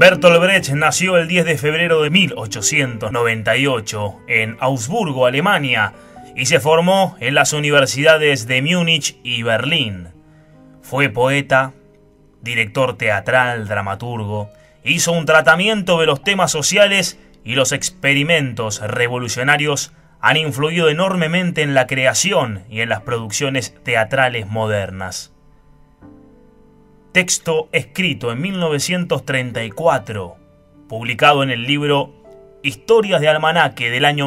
Bertolt Brecht nació el 10 de febrero de 1898 en Augsburgo, Alemania, y se formó en las universidades de Múnich y Berlín. Fue poeta, director teatral, dramaturgo, hizo un tratamiento de los temas sociales y los experimentos revolucionarios han influido enormemente en la creación y en las producciones teatrales modernas. Texto escrito en 1934, publicado en el libro Historias de Almanaque del año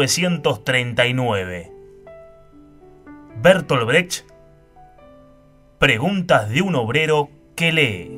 1939. Bertolt Brecht, preguntas de un obrero que lee.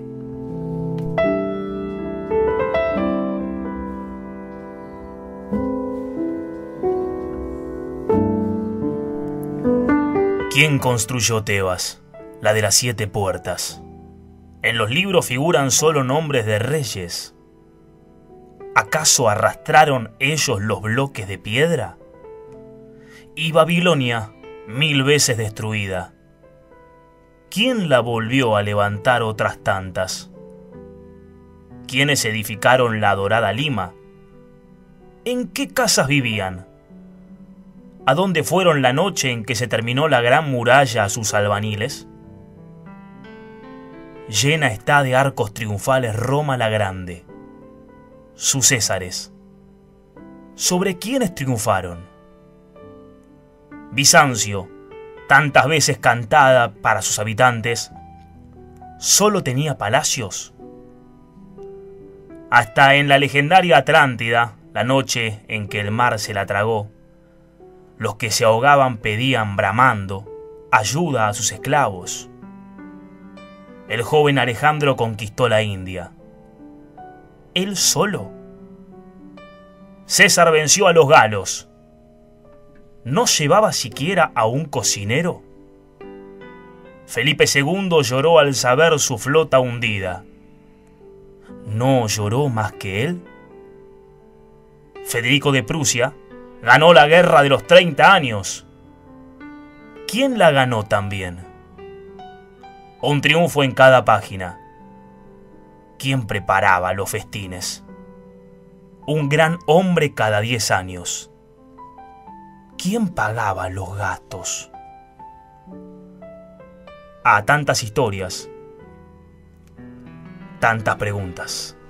¿Quién construyó Tebas, la de las 7 puertas? En los libros figuran solo nombres de reyes. ¿Acaso arrastraron ellos los bloques de piedra? Y Babilonia, 1000 veces destruida, ¿quién la volvió a levantar otras tantas? ¿Quiénes edificaron la dorada Lima? ¿En qué casas vivían? ¿A dónde fueron la noche en que se terminó la gran muralla a sus albaniles? Llena está de arcos triunfales Roma la Grande. Sus césares, ¿sobre quiénes triunfaron? Bizancio, tantas veces cantada para sus habitantes, ¿solo tenía palacios? Hasta en la legendaria Atlántida, la noche en que el mar se la tragó, los que se ahogaban pedían bramando ayuda a sus esclavos. El joven Alejandro conquistó la India. ¿Él solo? César venció a los galos. ¿No llevaba siquiera a un cocinero? Felipe II lloró al saber su flota hundida. ¿No lloró más que él? Federico de Prusia ganó la guerra de los 30 años. ¿Quién la ganó también? Un triunfo en cada página. ¿Quién preparaba los festines? Un gran hombre cada 10 años. ¿Quién pagaba los gastos? A tantas historias, tantas preguntas.